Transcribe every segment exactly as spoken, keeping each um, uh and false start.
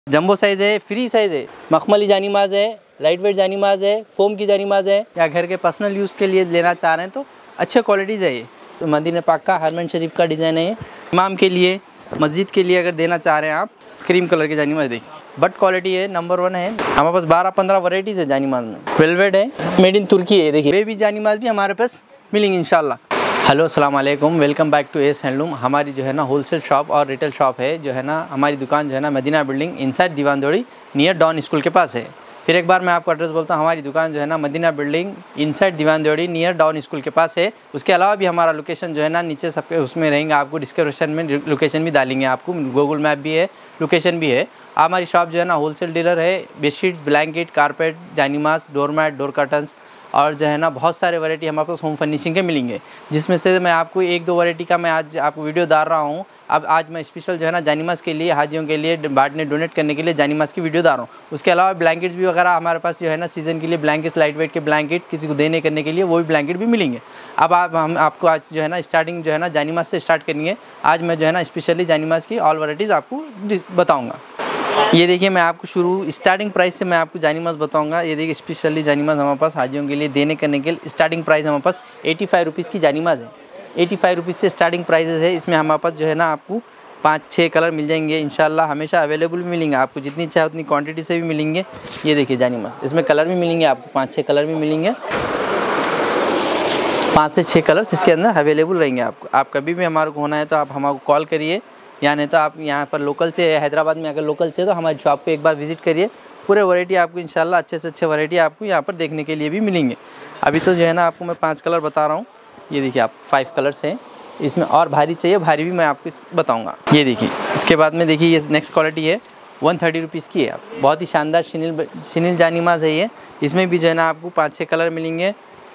Jumbo size है, free size है, मखमली जानीमाज़ है, लाइट वेट जानीमाज़ है, फोम की जानीमाज़ है, या घर के पर्सनल यूज़ के लिए लेना चाह रहे हैं तो अच्छे क्वालिटीज़ है ये। तो मदीना पाक का हरमन शरीफ का डिज़ाइन है ये। इमाम के लिए, मस्जिद के लिए अगर देना चाह रहे हैं आप, क्रीम कलर की जानीमाज़ देखिए, बट क्वालिटी है, नंबर वन है। हमारे पास बारह पंद्रह वैरायटीज़ है जानीमाज़ में। वेलवेट है, मेड इन तुर्की है, देखिए बेबी जानीमाज़ भी हमारे पास मिलेंगे इंशाल्लाह। हेलो अस्सलाम वालेकुम, welcome back to S handloom. हमारी जो है ना होलसेल शॉप और रिटेल शॉप है, जो है ना हमारी दुकान जो है ना Madina building inside Diwan Devdi near don school के पास है। फिर एक बार मैं आपको एड्रेस बोलता हूँ, हमारी दुकान जो है ना Madina building inside Diwan Devdi near don school के पास है। उसके अलावा भी हमारा लोकेशन जो है ना नीचे सबके उसमें रहेंगे, आपको डिस्क्रिप्शन में लोकेशन भी डालेंगे, आपको गूगल मैप भी है, लोकेशन भी है। हमारी शॉप जो है ना होलसेल डीलर है, बेडशीट, ब्लैंकेट, कारपेट, जानीमाज़, डोर मैट, डोर कर्टन्स और जो है ना बहुत सारे वैरायटी हमारे पास होम फर्निशिंग के मिलेंगे, जिसमें से मैं आपको एक दो वैरायटी का मैं आज आपको वीडियो डाल रहा हूँ। अब आज मैं स्पेशल जो है ना जानीमाज़ के लिए, हाजियों के लिए बांटने डोनेट करने के लिए जानीमाज़ की वीडियो डाल रहा हूँ। उसके अलावा ब्लैंकेट्स भी वगैरह हमारे पास जो है ना सीज़न के लिए ब्लैंकेट्स, लाइट वेट के ब्लैंकेट किसी को देने करने के लिए वो भी ब्लैंकेट भी मिलेंगे। अब आप हम आपको आज जो है ना स्टार्टिंग जो है ना जानीमाज़ से स्टार्ट करेंगे। आज मैं जो है ना स्पेशली जानीमाज़ की ऑल वैराइटीज़ आपको बताऊँगा। ये देखिए, मैं आपको शुरू स्टार्टिंग प्राइस से मैं आपको जानीमाज़ बताऊंगा। ये देखिए स्पेशली जानीमाज़ हमारे पास हाजियों के लिए देने करने के लिए स्टार्टिंग प्राइस हमारे पास एटी फाइव रुपीज़ की जानीमाज़ है। एटी फाइव रुपीज़ से स्टार्टिंग प्राइसेस है। इसमें हमारे पास जो है ना आपको पाँच छः कलर मिल जाएंगे इंशाल्लाह, हमेशा अवेलेबल भी मिलेंगे आपको, जितनी चाहे उतनी क्वान्टिटी से भी मिलेंगे। ये देखिए जानीमाज़, इसमें कलर भी मिलेंगे आपको, पाँच छः कलर भी मिलेंगे, पाँच से छः कलर्स इसके अंदर अवेलेबल रहेंगे आपको। आप कभी भी हमारे को होना है तो आप हमारे को कॉल करिए, या नहीं तो आप यहाँ पर लोकल से, हैदराबाद में अगर लोकल से तो हमारी शॉप पे एक बार विजिट करिए। पूरे वैरायटी आपको इंशाल्लाह अच्छे से अच्छे वैरायटी आपको यहाँ पर देखने के लिए भी मिलेंगे। अभी तो जो है ना आपको मैं पांच कलर बता रहा हूँ। ये देखिए आप फाइव कलर्स हैं, इसमें और भारी चाहिए, भारी भी मैं आपको बताऊँगा। ये देखिए, इसके बाद में देखिए ये नेक्स्ट क्वालिटी है, वन थर्टी रुपीज़ की है, बहुत ही शानदार शिनिल शिनिल जानीमाज़ है ये। इसमें भी जो है ना आपको पाँच छः कलर मिलेंगे,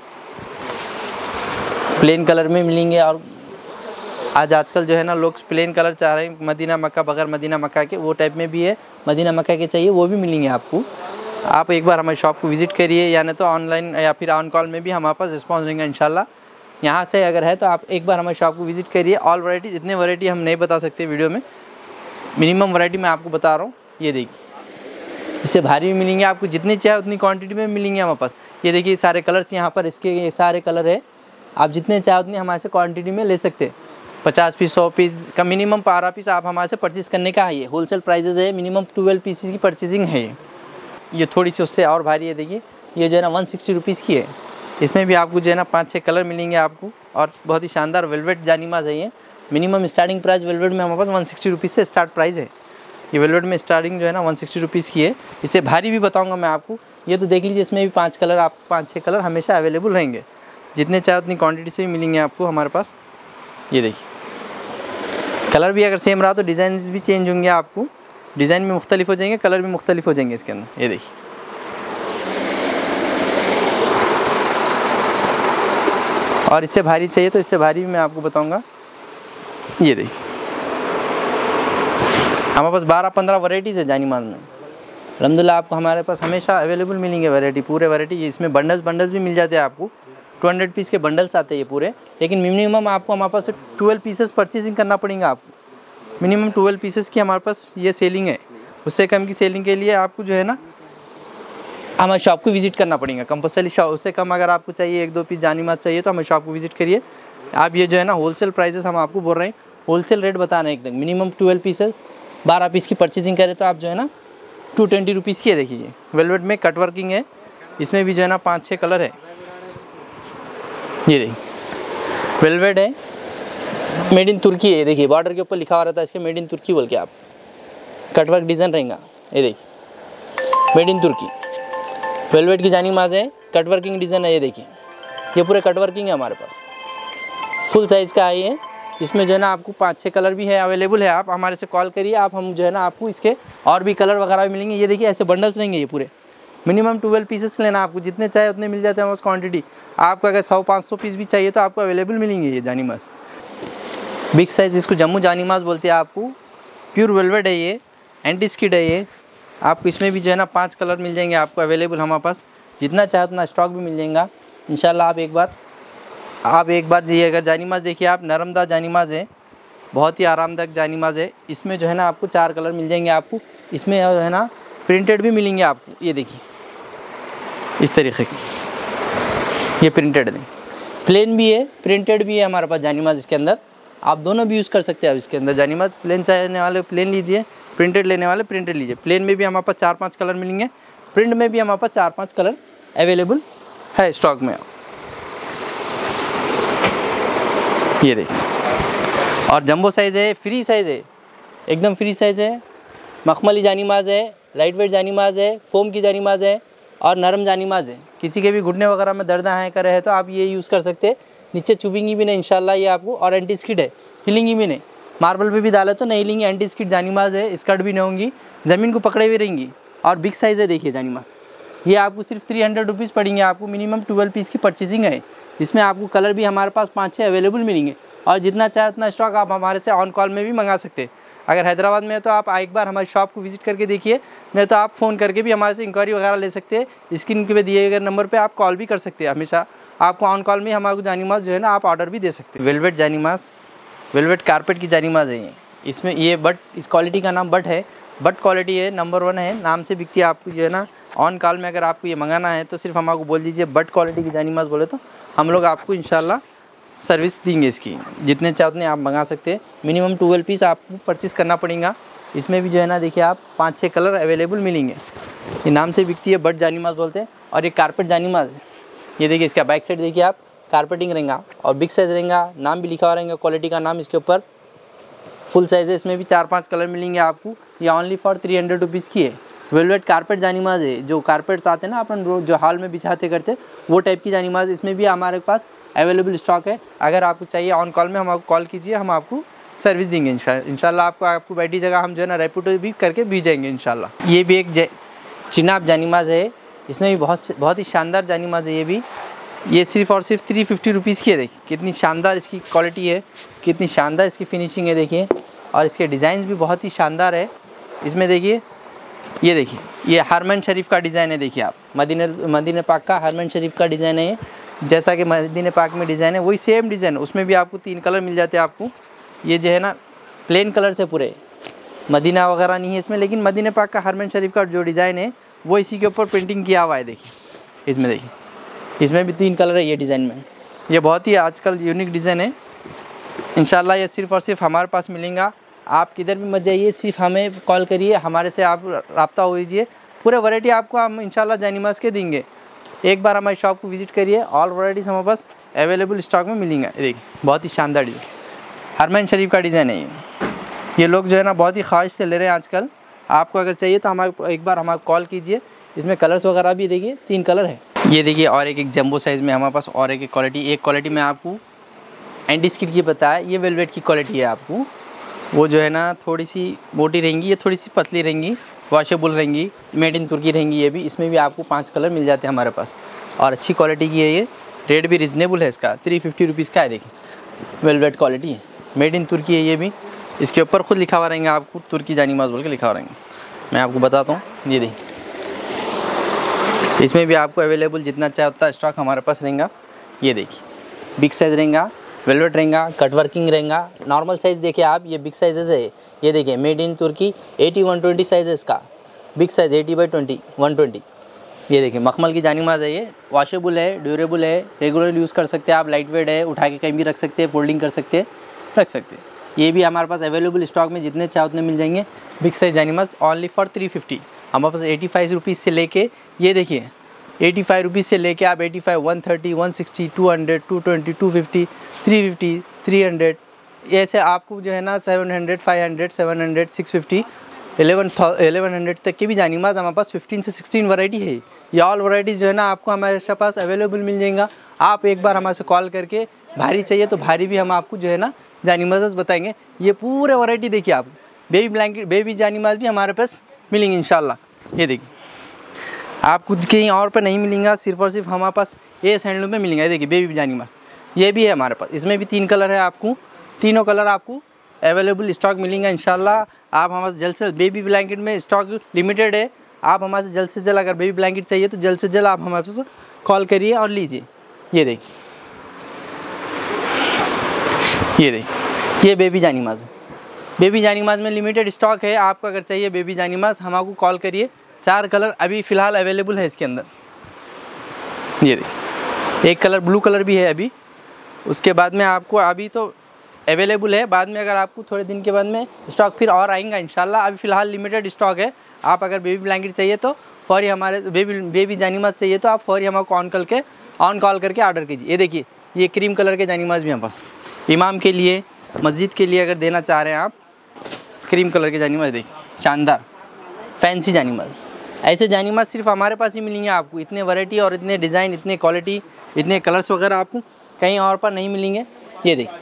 प्लेन कलर में मिलेंगे, और आज आजकल जो है ना लोग प्लेन कलर चाह रहे हैं, मदीना मक्का बगैर मदीना मक्का के, वो टाइप में भी है, मदीना मक्का के चाहिए वो भी मिलेंगे आपको। आप एक बार हमारी शॉप को विज़िट करिए, या नहीं तो ऑनलाइन या फिर ऑन कॉल में भी हमारे पास रिस्पॉन्स रहेंगे इंशाल्लाह। यहाँ से अगर है तो आप एक बार हमारी शॉप को विज़िट करिए। ऑल वैरायटी, जितने वैरायटी हम नहीं बता सकते वीडियो में, मिनिमम वैरायटी मैं आपको बता रहा हूँ। ये देखिए, इससे भारी भी मिलेंगे आपको, जितनी चाहे उतनी क्वान्टिटी में मिलेंगे हमारे पास। ये देखिए सारे कलर्स यहाँ पर, इसके ये सारे कलर है, आप जितने चाहे उतनी हमारे से क्वान्टिटी में ले सकते हैं। पचास पीस, सौ पीस का मिनिमम बारह पीस आप हमारे से परचेज़ करने का है। ये होलसेल प्राइजेज़ है, मिनिमम ट्वेल्व पीसेस की परचेजिंग है ये। ये थोड़ी सी उससे और भारी है, देखिए ये जो है ना वन सिक्सटी रुपीज़ की है। इसमें भी आपको जो है ना पाँच छः कलर मिलेंगे आपको, और बहुत ही शानदार वेलवेट जानीमाज़ है ये। मिनिमम स्टार्टिंग प्राइस वेलवेट में हमारे पास वन सिक्सटी रुपीज़ से स्टार्ट प्राइस है। ये वेलवेट में स्टार्टिंग जो है ना वन सिक्सटी रुपीज़ की है। इससे भारी भी बताऊँगा मैं आपको। ये तो देख लीजिए, इसमें भी पाँच कलर, आप पाँच छः कलर हमेशा अवेलेबल रहेंगे, जितने चाहे उतनी क्वान्टिटी से भी मिलेंगे आपको हमारे पास। ये देखिए, कलर भी अगर सेम रहा तो डिज़ाइन भी चेंज होंगे, आपको डिज़ाइन में मुख्तलिफ हो जाएंगे, कलर भी मुख्तलिफ हो जाएंगे इसके अंदर। ये देखिए, और इससे भारी चाहिए तो इससे भारी भी मैं आपको बताऊंगा। ये देखिए, हमारे पास बारह पंद्रह वैरायटीज़ है जानीमाज़ में। अल्हम्दुलिल्लाह आपको हमारे पास हमेशा अवेलेबल मिलेंगे वैरायटी, पूरे वैरायटी। इसमें बंडल्स बंडल्स भी मिल जाते हैं आपको, टू हंड्रेड पीस के बंडल्स आते हैं ये पूरे, लेकिन मिनिमम आपको हमारे पास ट्वेल्व पीसेस परचेजिंग करना पड़ेगा आपको। मिनिमम ट्वेल्व पीसेस की हमारे पास ये सेलिंग है। उससे कम की सेलिंग के लिए आपको जो है ना हमारे शॉप को विज़िट करना पड़ेगा कंपल्सरी। शॉप उससे कम अगर आपको चाहिए, एक दो पीस जानीमाज़ चाहिए तो हमारे शॉप को विज़िट करिए आप। ये जो है ना होलसेल प्राइसेस हम आपको बोल रहे हैं, होलसेल रेट बता रहे हैं एकदम। मिनिमम ट्वेल्व पीसेस, बारह पीस की परचेजिंग करें तो आप जो है ना टू ट्वेंटी रुपीज़ की है। देखिए वेलवेट में कट वर्किंग है, इसमें भी जो है ना पाँच छः कलर है। ये देखिए वेलवेट है, मेड इन तुर्की है। देखिए बॉर्डर के ऊपर लिखा हुआ रहता है इसके मेड इन तुर्की बोल के, आप कटवर्क डिज़ाइन रहेगा। ये देखिए मेड इन तुर्की वेलवेट की जानीमाज़ है, कटवर्किंग डिज़ाइन है। ये देखिए, ये पूरे कटवर्किंग है हमारे पास, फुल साइज़ का है ये। इसमें जो है ना आपको पाँच छः कलर भी है अवेलेबल है। आप हमारे से कॉल करिए, आप हम जो है ना आपको इसके और भी कलर वगैरह भी मिलेंगे। ये देखिए ऐसे बंडल्स रहेंगे ये पूरे, मिनिमम ट्वेल्व पीसेस लेना आपको, जितने चाहे उतने मिल जाते हैं हमारे क्वांटिटी। आपको अगर सौ पाँच सौ पीस भी चाहिए तो आपको अवेलेबल मिलेंगे ये जानीमाज़। बिग साइज़, इसको जम्मू जानीमाज़ बोलते हैं आपको। प्योर वेलवेट है ये, एंटी स्किड है ये। आपको इसमें भी जो है ना पाँच कलर मिल जाएंगे आपको अवेलेबल हमारे पास, जितना चाहे उतना स्टॉक भी मिल जाएगा इंशाल्लाह। आप एक बार आप एक बार ये अगर जानीमाज़ देखिए आप, नरमदा जानीमाज़ है, बहुत ही आरामदायक जानीमाज़ है। इसमें जो है ना आपको चार कलर मिल जाएंगे आपको। इसमें जो है ना प्रिंटेड भी मिलेंगे आपको, ये देखिए इस तरीके की, ये प्रिंटेड है, प्लेन भी है प्रिंटेड भी है हमारे पास जानीमाज़ इसके अंदर। आप दोनों भी यूज़ कर सकते हैं। आप इसके अंदर जानीमाज़ प्लेन चाहने वाले प्लेन लीजिए, प्रिंटेड लेने वाले प्रिंटेड लीजिए। प्लेन में भी हमारे पास चार पाँच कलर मिलेंगे, प्रिंट में भी हमारे पास चार पाँच कलर अवेलेबल है स्टॉक में। ये देखिए, और जंबो साइज़ है, फ्री साइज़ है, एकदम फ्री साइज़ है। मखमली जानीमाज़ है, लाइट वेट जानीमाज़ है, फोम की जानीमाज़ है और नरम जानीमाज़ है। किसी के भी घुटने वगैरह में दर्द है कर रहे तो आप ये यूज़ कर सकते हैं। नीचे चुभेंगी भी नहीं इंशाल्लाह ये आपको, और एंटी स्किड है, हिलेंगी भी नहीं। मार्बल पे भी डाले तो नहीं हिलेंगी, एंटी स्किड जानीमाज़ है, स्कर्ट भी नहीं होंगी, ज़मीन को पकड़े हुए रहेंगी। और बिग साइज़ है, देखिए जानीमाज़, ये आपको सिर्फ थ्री हंड्रेड रुपीज़ पड़ेंगे। आपको मिनिमम ट्वेल्व पीस की परचेजिंग है। इसमें आपको कलर भी हमारे पास पाँच छः अवेलेबल मिलेंगे, और जितना चाहे उतना स्टॉक आप हमारे से ऑन कॉल में भी मंगा सकते हैं। अगर हैदराबाद में है तो आप एक बार हमारी शॉप को विजिट करके देखिए, नहीं तो आप फ़ोन करके भी हमारे से इंक्वायरी वगैरह ले सकते हैं। स्क्रीन पे दिए गए नंबर पे आप कॉल भी कर सकते हैं। हमेशा आपको ऑन कॉल में हमारे को जानीमाज़ जो है ना आप ऑर्डर भी दे सकते हैं। वेलवेट जानीमाज़, वेलवेट कारपेट की जानीमाज़ है ये। इसमें ये बट, इस क्वालिटी का नाम बट है, बट क्वालिटी है, नंबर वन है, नाम से बिकती है। आपको जो है ना ऑन कॉल में अगर आपको ये मंगाना है तो सिर्फ हमारे को बोल दीजिए बट क्वालिटी की जानीमाज़ बोले तो हम लोग आपको इंशाल्लाह सर्विस देंगे इसकी। जितने चाहे उतने आप मंगा सकते हैं। मिनिमम ट्वेल्व पीस आपको परचेस करना पड़ेगा। इसमें भी जो है ना देखिए आप पाँच छः कलर अवेलेबल मिलेंगे। ये नाम से बिकती है, बट जानीमाज़ बोलते हैं। और ये कारपेट जानीमाज़ है, ये देखिए इसका बैक साइड देखिए आप, कारपेटिंग रहेगा और बिग साइज़ रहेगा, नाम भी लिखा हुआ रहेगा, क्वालिटी का नाम इसके ऊपर। फुल साइज़ है, इसमें भी चार पाँच कलर मिलेंगे आपको। ये only for three hundred rupees की है। वेलवेट कारपेट जानीमाज़ है, जो कारपेट्स आते हैं ना अपन जो हॉल में बिछाते करते, वो टाइप की जानीमाज़ इसमें भी हमारे पास अवेलेबल स्टॉक है। अगर आपको चाहिए ऑन कॉल में हम आपको कॉल कीजिए, हम आपको सर्विस देंगे इंशाल्लाह। आपको आपको बैठी जगह हम जो है ना रेपुटेड भी करके भेजेंगे इंशाल्लाह। ये भी एक चिनाब जानीमाज़ है, इसमें भी बहुत बहुत ही शानदार जानीमाज़ है। ये भी ये सिर्फ और सिर्फ थ्री फिफ्टी रुपीज़ की है। देखिए कितनी शानदार इसकी क्वालिटी है, कितनी शानदार इसकी फिनिशिंग है देखिए, और इसके डिज़ाइन भी बहुत ही शानदार है। इसमें देखिए, ये देखिए ये हरमन शरीफ का डिज़ाइन है। देखिए आप मदीना मदीना पाक का हरमन शरीफ का डिज़ाइन है। जैसा कि मदीना पाक में डिज़ाइन है वही सेम डिज़ाइन है। उसमें भी आपको तीन कलर मिल जाते हैं आपको। ये जो है ना प्लेन कलर से पूरे, मदीना वगैरह नहीं है इसमें, लेकिन मदीना पाक का हरमन शरीफ का जो डिज़ाइन है वो इसी के ऊपर पेंटिंग किया हुआ है। देखिए इसमें, देखिए इसमें भी तीन कलर है ये डिज़ाइन में। ये बहुत ही आजकल यूनिक डिज़ाइन है। इंशाल्लाह ये सिर्फ़ और सिर्फ हमारे पास मिलेगा। आप किधर भी मत जाइए, सिर्फ हमें कॉल करिए, हमारे से आप रब्ता हो लीजिए। पूरे वैरायटी आपको हम इंशाल्लाह जानीमाज़ के देंगे। एक बार हमारी शॉप को विजिट करिए, ऑल वैरायटीज़ हमारे पास अवेलेबल स्टॉक में मिलेंगे। देखिए बहुत ही शानदार डिज़ाइन, हरमन शरीफ का डिज़ाइन है ये। ये लोग जो है ना बहुत ही ख्वाहिश से ले रहे हैं आजकल। आपको अगर चाहिए तो हमारे एक बार हमारे कॉल कीजिए। इसमें कलर्स वगैरह भी देखिए, तीन कलर है। ये देखिए, और एक एक जंबो साइज़ में हमारे पास और एक एक क्वालिटी। एक क्वालिटी में आपको एंटी स्किड की बताया, ये वेलवेट की क्वालिटी है। आपको वो जो है ना थोड़ी सी मोटी रहेंगी, ये थोड़ी सी पतली रहेंगी, वॉशेबल रहेंगी, मेड इन तुर्की रहेंगी। ये भी, इसमें भी आपको पाँच कलर मिल जाते हैं हमारे पास, और अच्छी क्वालिटी की है। ये रेट भी रिजनेबल है इसका, थ्री फिफ्टी रुपीज़ का है। देखिए वेलवेट क्वालिटी है, मेड इन तुर्की है। ये भी इसके ऊपर खुद लिखा हुआ रहेंगे आपको, तुर्की जानीमाज़ बोल के लिखा हुआ रहेंगे। मैं आपको बताता हूँ, ये देखिए इसमें भी आपको अवेलेबल जितना चाहे उतना स्टॉक हमारे पास रहेगा। ये देखिए बिग साइज़ रहेगा, वेलवेट रहेगा, कट वर्किंग रहेगा। नॉर्मल साइज़ देखिए आप, ये बिग साइज़ है। ये देखिए made in Turkey, eighty one twenty size है इसका, big size eighty by twenty one twenty. ये देखिए मखमल की जानीमाज़ है। ये वॉशेबल है, ड्यूरेबल है, रेगुलर यूज़ कर सकते हैं आप। लाइट वेट है, उठा के कहीं भी रख सकते हैं, फोल्डिंग कर सकते हैं, रख सकते हैं। ये भी हमारे पास अवेलेबल स्टॉक में जितने चाहे उतने मिल जाएंगे। बिग साइज़ जानीमाज़ ओनली फॉर थ्री फिफ्टी। हमारे पास एटी फाइव रुपीज़ से लेके, ये देखिए एटी फाइव रुपीज़ से लेके आप eighty five, one thirty, one sixty, two hundred, two twenty, two fifty, three fifty, three hundred, ऐसे आपको जो है ना seven hundred, five hundred, seven hundred, six fifty, eleven eleven hundred तक की भी जानीमाज़ हमारे पास फिफ्टीन से सिक्सटीन वैरायटी है। ये ऑल वैरायटीज़ जो है ना आपको हमारे पास अवेलेबल मिल जाएगा। आप एक बार हमारे से कॉल करके, भारी चाहिए तो भारी भी हम आपको जो है ना जानीमाज़ बताएंगे। ये पूरे वैरायटी देखिए आप, बेबी ब्लैंकेट, बेबी जानीमाज़ भी हमारे पास मिलेंगे इंशाल्लाह। ये देखिए आपको कहीं और पर नहीं मिलेगा, सिर्फ और सिर्फ हमारे पास ये हैंडलूम में मिलेंगे। देखिए बेबी जानीमाज़ ये भी है हमारे पास, इसमें भी तीन कलर है। आपको तीनों कलर आपको अवेलेबल स्टॉक मिलेंगे इंशाल्लाह। आप हमारे से जल्द से जल्द, बेबी ब्लैंकेट में स्टॉक लिमिटेड है, आप हमारे से जल्द से जल्द, अगर बेबी ब्लैंकेट चाहिए तो जल्द से जल्द आप हमारे से कॉल करिए और लीजिए। ये देखिए, ये देखिए ये बेबी जानीमाज है। बेबी जानीमाज में लिमिटेड स्टॉक है, आपको अगर चाहिए बेबी जानीमाज हम आपको कॉल करिए। चार कलर अभी फ़िलहाल अवेलेबल है इसके अंदर। ये देखिए एक कलर ब्लू कलर भी है अभी, उसके बाद में आपको अभी तो अवेलेबल है, बाद में अगर आपको थोड़े दिन के बाद में स्टॉक फिर और आएगा इंशाल्लाह। अभी फ़िलहाल लिमिटेड स्टॉक है। आप अगर बेबी ब्लैंकेट चाहिए तो फौरी हमारे बेबी बेबी जानीमाज चाहिए तो आप फौरी हमको ऑन करके ऑन कॉल करके ऑर्डर कीजिए। ये देखिए ये क्रीम कलर के जानीमाज भी हमारे पास इमाम के लिए, मस्जिद के लिए अगर देना चाह रहे हैं आप, क्रीम कलर के जानीमाज देखिए शानदार फैंसी जानीमाज। ऐसे जानीमाज सिर्फ हमारे पास ही मिलेंगे आपको। इतने वैरायटी और इतने डिज़ाइन, इतने क्वालिटी, इतने कलर्स वगैरह आपको कहीं और पर नहीं मिलेंगे। ये देखिए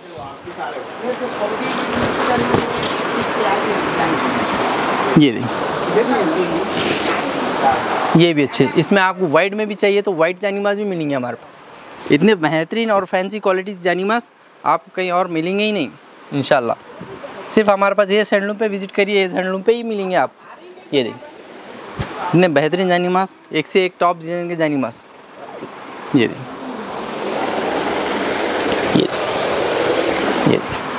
ये देखिए ये भी अच्छे, इसमें आपको वाइट में भी चाहिए तो वाइट जानीमाज भी मिलेंगे हमारे पास। इतने बेहतरीन और फैंसी क्वालिटी जानीमाज आपको कहीं और मिलेंगे ही नहीं इंशाल्लाह। सिर्फ हमारे पास ये हैंडलूम पे विज़िट करिए, ये हैंडलूम पे ही मिलेंगे आप। ये देखिए इतने बेहतरीन जानीमाज, एक से एक टॉप डिजाइन के जानीमाज। ये देखिए ये ये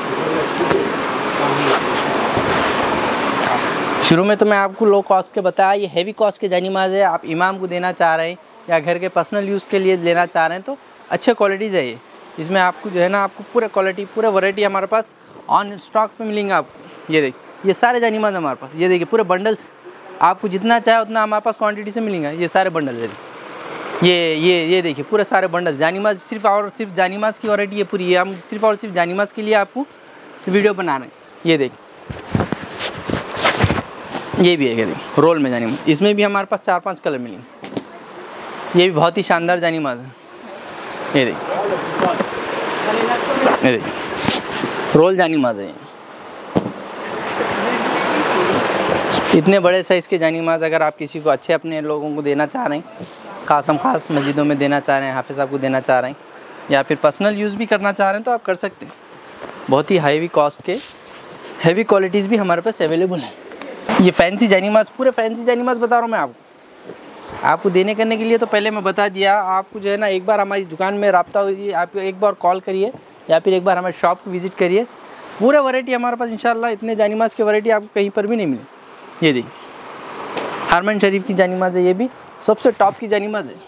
शुरू में तो मैं आपको लो कॉस्ट के बताया, ये हैवी कॉस्ट के जानीमाज है। आप इमाम को देना चाह रहे हैं या घर के पर्सनल यूज़ के लिए लेना चाह रहे हैं तो अच्छे क्वालिटीज़ है ये। इसमें आपको जो है ना आपको पूरा क्वालिटी पूरा वैरायटी हमारे पास ऑन स्टॉक पे मिलेंगे आपको। ये देखिए ये सारे जानीमाज हमारे पास, ये देखिए पूरे बंडल्स, आपको जितना चाहे उतना हमारे पास क्वांटिटी से मिलेंगे। ये सारे बंडल है, ये ये ये देखिए पूरे सारे बंडल जानीमाज, सिर्फ और सिर्फ जानीमाज की वैरायटी है पूरी। ये हम सिर्फ और सिर्फ जानीमाज के लिए आपको वीडियो बना रहे हैं। ये देखिए ये भी है, ये देखिए रोल में जानीमाज, इसमें भी हमारे पास चार पांच कलर मिलेंगे। ये भी बहुत ही शानदार जानीमाज है। ये देखिए ये देखिए रोल जानीमाज है। इतने बड़े साइज़ के जानीमाज अगर आप किसी को अच्छे अपने लोगों को देना चाह रहे हैं, ख़ासम ख़ास मस्जिदों में देना चाह रहे हैं, हाफिज़ साहब को देना चाह रहे हैं या फिर पर्सनल यूज़ भी करना चाह रहे हैं तो आप कर सकते हैं। बहुत ही हैवी कॉस्ट के हैवी क्वालिटीज़ भी हमारे पास अवेलेबल है। ये फैंसी जानीमाज, पूरे फैंसी जानीमाज बता रहा हूँ मैं आपको। आपको देने करने के लिए तो पहले मैं बता दिया, आपको जो है ना एक बार हमारी दुकान में रब्ता हुई, आप एक बार कॉल करिए या फिर एक बार हमारे शॉप को विज़िट करिए। पूरा वैरायटी हमारे पास इंशाल्लाह, इतने जानीमाज की वैरायटी आपको कहीं पर भी नहीं मिली। ये देखिए हरमन शरीफ की जानीमाज है, ये भी सबसे टॉप की जानीमाज है।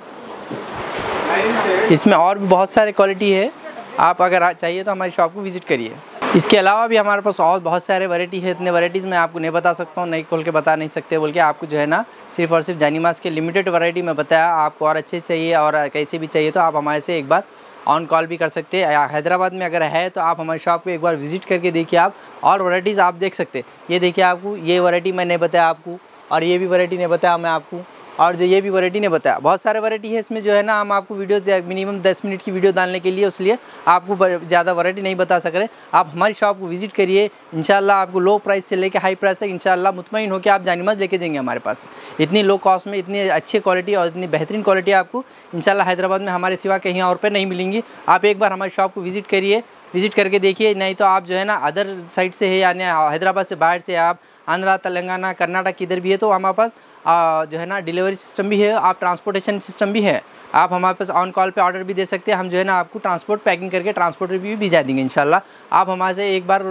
इसमें और भी बहुत सारे क्वालिटी है, आप अगर चाहिए तो हमारी शॉप को विज़िट करिए। इसके अलावा भी हमारे पास और बहुत सारे वैरायटी है। इतने वैरायटीज़ मैं आपको नहीं बता सकता हूँ, नहीं खोल के बता नहीं सकते बोल के आपको जो है ना सिर्फ और सिर्फ जानीमाज के लिमिटेड वैरायटी में बताया। आपको और अच्छे चाहिए और कैसे भी चाहिए तो आप हमारे से एक बार ऑन कॉल भी कर सकते हैं। हैदराबाद में अगर है तो आप हमारी शॉप को एक बार विज़िट करके देखिए आप, और वैरायटीज़ आप देख सकते हैं। ये देखिए आपको ये वैरायटी मैं नहीं बताया आपको, और ये भी वैरायटी नहीं बताया मैं आपको, और जो ये भी वैरायटी ने बताया। बहुत सारे वैरायटी है इसमें जो है ना, हम आपको वीडियो मिनिमम दस मिनट की वीडियो डालने के लिए इसलिए आपको ज़्यादा वैरायटी नहीं बता सक रहे। आप हमारी शॉप को विज़िट करिए, इंशाल्लाह आपको लो प्राइस से लेकर हाई प्राइस तक इंशाल्लाह मुतमईन होकर आप जानीमाज लेके देंगे हमारे पास। इतनी लो कॉस्ट में इतनी अच्छी क्वालिटी और इतनी बेहतरीन क्वालिटी आपको इंशाल्लाह हैदराबाद में हमारे सिवा कहीं और पर नहीं मिलेंगी। आप एक बार हमारी शॉप को विज़िट करिए, विज़िट करके देखिए। नहीं तो आप जो है ना अदर साइड से है यानी हैदराबाद से बाहर से आप आंध्रा, तेलंगाना, कर्नाटक किधर भी है तो हमारे पास आ, जो है ना डिलीवरी सिस्टम भी है, आप ट्रांसपोर्टेशन सिस्टम भी है। आप हमारे पास ऑन कॉल पे ऑर्डर भी दे सकते हैं। हम जो है ना आपको ट्रांसपोर्ट पैकिंग करके ट्रांसपोर्ट भी भिजा देंगे इंशाल्लाह। आप हमारे से एक बार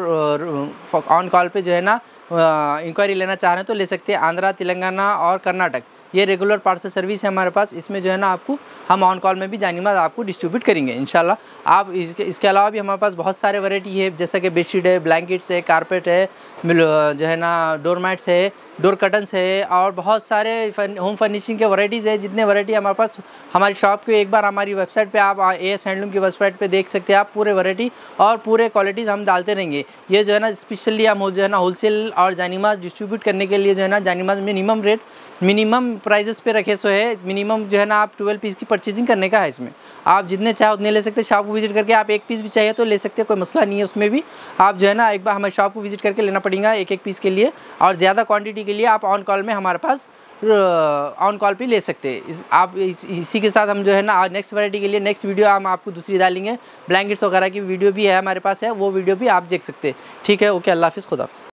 ऑन कॉल पे जो है ना इंक्वायरी लेना चाह रहे हैं तो ले सकते हैं। आंध्रा, तेलंगाना और कर्नाटक ये रेगुलर पार्सल सर्विस है हमारे पास। इसमें जो है ना आपको हम ऑन कॉल में भी जानीमाज आपको डिस्ट्रीब्यूट करेंगे इंशाल्लाह। आप इसके इसके अलावा भी हमारे पास बहुत सारे वैरायटी है, जैसा कि बेडशीट है, ब्लैंकेट्स है, कारपेट है, जो है ना डोर मैट्स है, डोर कर्टन्स है, और बहुत सारे होम फर्निशिंग के वैरायटीज़ है। जितने वैरायटी हमारे पास हमारी शॉप को एक बार हमारी वेबसाइट पे आप ए एस हैंडलूम की वेबसाइट पे देख सकते हैं आप। पूरे वैरायटी और पूरे क्वालिटीज़ हम डालते रहेंगे। ये जो है ना स्पेशली हम जो है ना होलसेल और जानीमाज डिस्ट्रीब्यूट करने के लिए जो है ना जानीमाज मिनिमम रेट मिनिमम प्राइजेस पे रखे सो है। मिनिमम जो है ना आप ट्वेल्व पीस की परचेजिंग करने का है। इसमें आप जितने चाहे उतने ले सकते हैं। शॉप को विजिट करके आप एक पीस भी चाहिए तो ले सकते हैं, कोई मसला नहीं है। उसमें भी आप जो है ना एक बार हमारे शॉप को विजिट करके लेना पड़ेगा एक एक पीस के लिए, और ज़्यादा क्वांटिटी के लिए आप ऑन कॉल में हमारे पास ऑन कॉल पे ले सकते हैं। इस, आप इस, इसी के साथ हम जो है ना नेक्स्ट वैरायटी के लिए नेक्स्ट वीडियो हम आपको दूसरी डालेंगे। ब्लैंकेट्स वगैरह की वीडियो भी है हमारे पास है, वो वीडियो भी आप देख सकते हैं। ठीक है, ओके, अल्लाह हाफिज़, खुदा हाफिज़।